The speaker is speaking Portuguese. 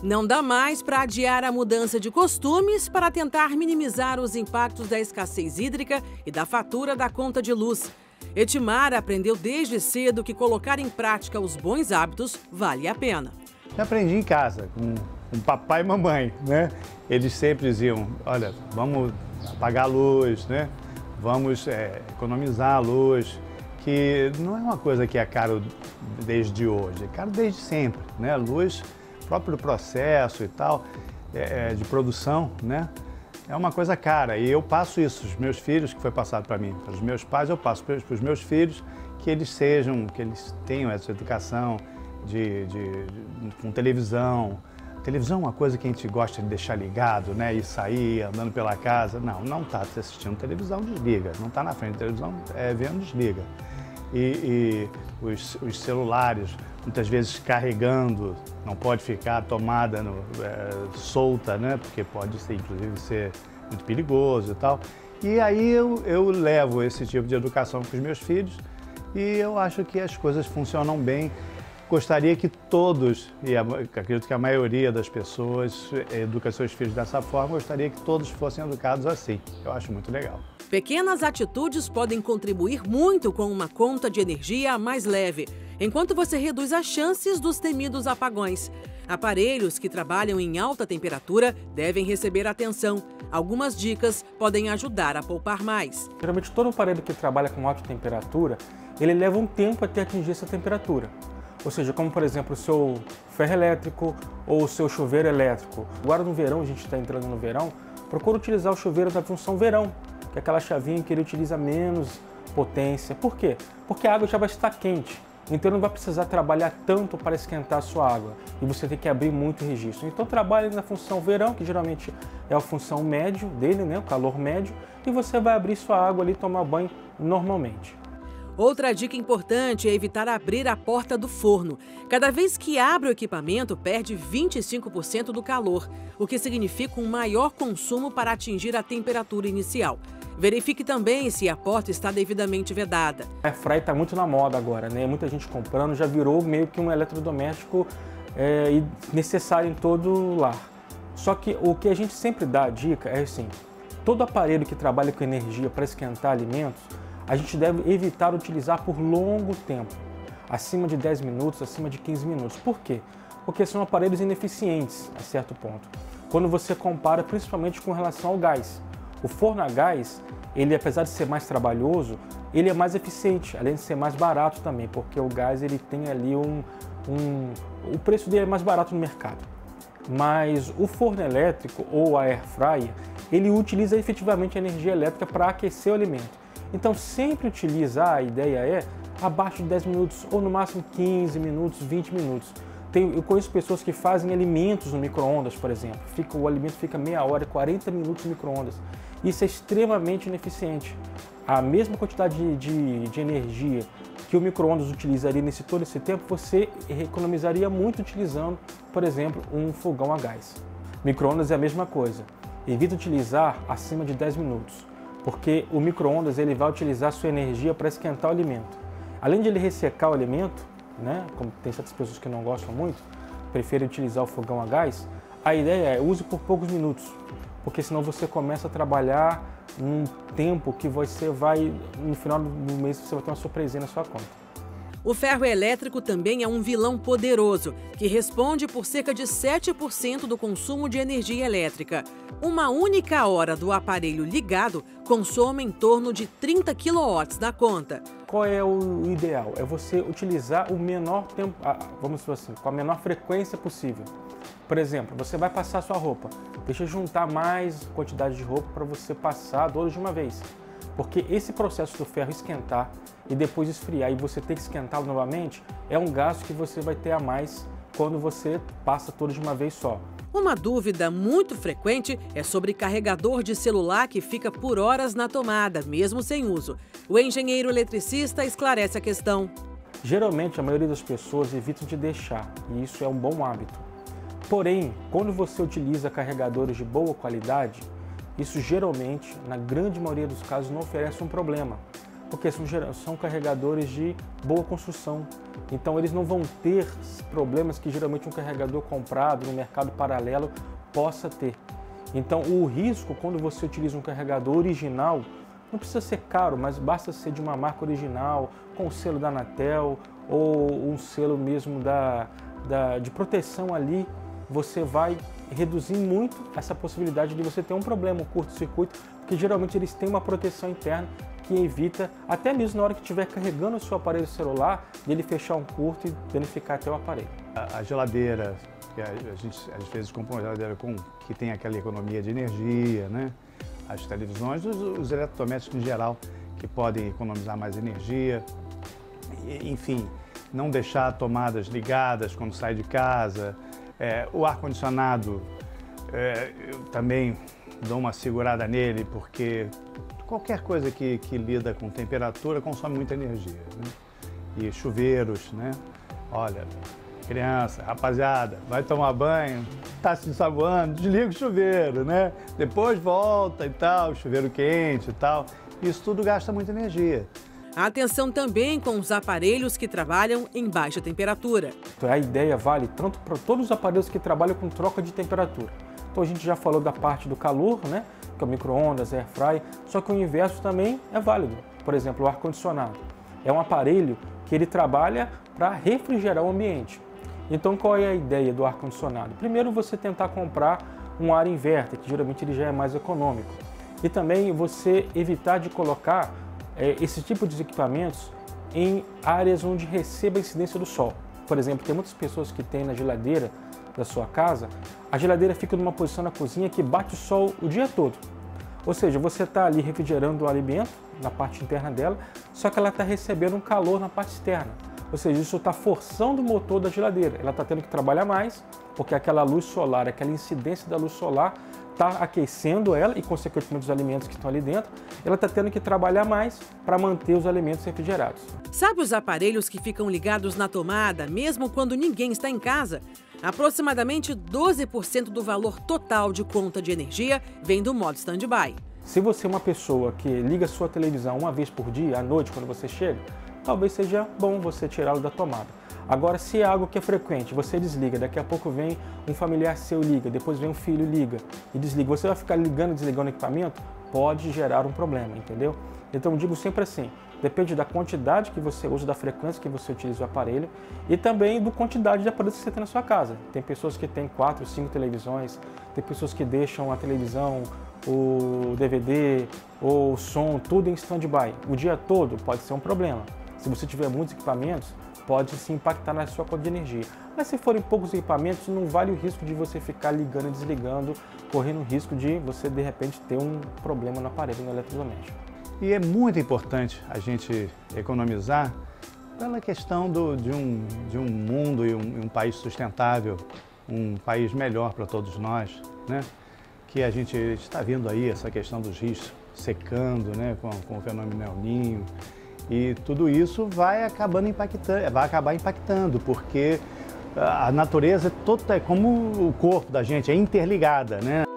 Não dá mais para adiar a mudança de costumes para tentar minimizar os impactos da escassez hídrica e da fatura da conta de luz. Edmar aprendeu desde cedo que colocar em prática os bons hábitos vale a pena. Eu aprendi em casa, com papai e mamãe, né? Eles sempre diziam, olha, vamos apagar a luz, né? Vamos economizar a luz, que não é uma coisa que é caro desde hoje, é caro desde sempre, né? A luz, próprio processo e tal, de produção, né? É uma coisa cara e eu passo isso, os meus filhos, que foi passado para mim, para os meus pais, eu passo para os meus filhos, que eles tenham essa educação com televisão. Televisão é uma coisa que a gente gosta de deixar ligado, né? E sair andando pela casa. Não está assistindo televisão, desliga. Não está na frente da televisão, vendo, desliga. E os celulares, muitas vezes carregando, não pode ficar a tomada solta, né? Porque pode ser, inclusive, ser muito perigoso e tal. E aí eu levo esse tipo de educação para os meus filhos e eu acho que as coisas funcionam bem. Gostaria que todos, e acredito que a maioria das pessoas educa seus filhos dessa forma, gostaria que todos fossem educados assim. Eu acho muito legal. Pequenas atitudes podem contribuir muito com uma conta de energia mais leve, enquanto você reduz as chances dos temidos apagões. Aparelhos que trabalham em alta temperatura devem receber atenção. Algumas dicas podem ajudar a poupar mais. Geralmente todo aparelho que trabalha com alta temperatura, ele leva um tempo até atingir essa temperatura. Ou seja, como por exemplo o seu ferro elétrico ou o seu chuveiro elétrico. Agora no verão, a gente está entrando no verão, procura utilizar o chuveiro da função verão, que é aquela chavinha que ele utiliza menos potência. Por quê? Porque a água já vai estar quente, então não vai precisar trabalhar tanto para esquentar a sua água e você tem que abrir muito o registro. Então trabalhe na função verão, que geralmente é a função médio dele, né, o calor médio, e você vai abrir sua água ali e tomar banho normalmente. Outra dica importante é evitar abrir a porta do forno. Cada vez que abre o equipamento, perde 25% do calor, o que significa um maior consumo para atingir a temperatura inicial. Verifique também se a porta está devidamente vedada. A airfryer está muito na moda agora, né? Muita gente comprando, já virou meio que um eletrodoméstico necessário em todo lar. Só que o que a gente sempre dá a dica é assim, todo aparelho que trabalha com energia para esquentar alimentos, a gente deve evitar utilizar por longo tempo, acima de 10 minutos, acima de 15 minutos. Por quê? Porque são aparelhos ineficientes a certo ponto. Quando você compara principalmente com relação ao gás. O forno a gás, ele apesar de ser mais trabalhoso, ele é mais eficiente, além de ser mais barato também, porque o gás ele tem ali o preço dele é mais barato no mercado. Mas o forno elétrico ou a air fryer, ele utiliza efetivamente a energia elétrica para aquecer o alimento. Então sempre utilizar, a ideia é abaixo de 10 minutos ou no máximo 15 minutos, 20 minutos. Eu conheço pessoas que fazem alimentos no micro-ondas, por exemplo. O alimento fica meia hora, 40 minutos no micro-ondas. Isso é extremamente ineficiente. A mesma quantidade de energia que o micro-ondas utilizaria todo esse tempo, você economizaria muito utilizando, por exemplo, um fogão a gás. Micro-ondas é a mesma coisa. Evita utilizar acima de 10 minutos. Porque o micro-ondas ele vai utilizar sua energia para esquentar o alimento. Além de ele ressecar o alimento, né, como tem certas pessoas que não gostam muito, preferem utilizar o fogão a gás, a ideia é use por poucos minutos, porque senão você começa a trabalhar num tempo que você vai, no final do mês, você vai ter uma surpresinha na sua conta. O ferro elétrico também é um vilão poderoso, que responde por cerca de 7% do consumo de energia elétrica. Uma única hora do aparelho ligado consome em torno de 30 kW na conta. Qual é o ideal? É você utilizar o menor tempo, vamos dizer assim, com a menor frequência possível. Por exemplo, você vai passar sua roupa, deixa juntar mais quantidade de roupa para você passar todas de uma vez. Porque esse processo do ferro esquentar e depois esfriar e você ter que esquentá-lo novamente é um gasto que você vai ter a mais quando você passa todos de uma vez só. Uma dúvida muito frequente é sobre carregador de celular que fica por horas na tomada, mesmo sem uso. O engenheiro eletricista esclarece a questão. Geralmente, a maioria das pessoas evita de deixar, e isso é um bom hábito. Porém, quando você utiliza carregadores de boa qualidade, isso geralmente, na grande maioria dos casos, não oferece um problema, porque são carregadores de boa construção, Então eles não vão ter problemas que geralmente um carregador comprado no mercado paralelo possa ter. Então o risco, quando você utiliza um carregador original, não precisa ser caro, mas basta ser de uma marca original, com o selo da Anatel ou um selo mesmo de proteção ali, você vai reduzir muito essa possibilidade de você ter um problema, um curto-circuito, porque geralmente eles têm uma proteção interna que evita, até mesmo na hora que estiver carregando o seu aparelho celular, dele fechar um curto e danificar até o aparelho. A geladeira, que a gente às vezes compra uma geladeira que tem aquela economia de energia, né? As televisões, os eletrodomésticos em geral, que podem economizar mais energia. Enfim, não deixar tomadas ligadas quando sai de casa. O ar-condicionado, eu também dou uma segurada nele, porque qualquer coisa que lida com temperatura consome muita energia, né? E chuveiros, né? Olha, criança, rapaziada, vai tomar banho, tá se ensaboando, desliga o chuveiro, né? Depois volta e tal, chuveiro quente e tal. Isso tudo gasta muita energia. Atenção também com os aparelhos que trabalham em baixa temperatura. Então, a ideia vale tanto para todos os aparelhos que trabalham com troca de temperatura. Então a gente já falou da parte do calor, né? Que é o micro-ondas, air fry, só que o inverso também é válido. Por exemplo, o ar-condicionado. É um aparelho que ele trabalha para refrigerar o ambiente. Então qual é a ideia do ar-condicionado? Primeiro você tentar comprar um ar inverter, que geralmente ele já é mais econômico. E também você evitar de colocar esse tipo de equipamentos em áreas onde receba a incidência do sol. Por exemplo, tem muitas pessoas que têm na geladeira da sua casa, a geladeira fica numa posição na cozinha que bate o sol o dia todo. Ou seja, você está ali refrigerando o alimento na parte interna dela, só que ela está recebendo um calor na parte externa. Ou seja, isso está forçando o motor da geladeira. Ela está tendo que trabalhar mais, porque aquela luz solar, aquela incidência da luz solar está aquecendo ela e, consequentemente, os alimentos que estão ali dentro, ela está tendo que trabalhar mais para manter os alimentos refrigerados. Sabe os aparelhos que ficam ligados na tomada, mesmo quando ninguém está em casa? Aproximadamente 12% do valor total de conta de energia vem do modo stand-by. Se você é uma pessoa que liga sua televisão uma vez por dia, à noite, quando você chega, talvez seja bom você tirá-lo da tomada. Agora, se é algo que é frequente, você desliga, daqui a pouco vem um familiar seu liga, depois vem um filho liga e desliga, você vai ficar ligando e desligando o equipamento, pode gerar um problema, entendeu? Então, eu digo sempre assim, depende da quantidade que você usa, da frequência que você utiliza o aparelho e também da quantidade de aparelhos que você tem na sua casa. Tem pessoas que têm 4, 5 televisões, tem pessoas que deixam a televisão, o DVD ou o som, tudo em stand-by. O dia todo pode ser um problema. Se você tiver muitos equipamentos, pode se impactar na sua conta de energia. Mas se forem poucos equipamentos, não vale o risco de você ficar ligando e desligando, correndo o risco de você, de repente, ter um problema no aparelho, no eletrodoméstico. E é muito importante a gente economizar pela questão de um mundo e um país sustentável, um país melhor para todos nós, né? Que a gente está vendo aí essa questão dos rios secando, né? Com o fenômeno El Niño. E tudo isso vai acabar impactando, porque a natureza é como o corpo da gente, é interligada, né?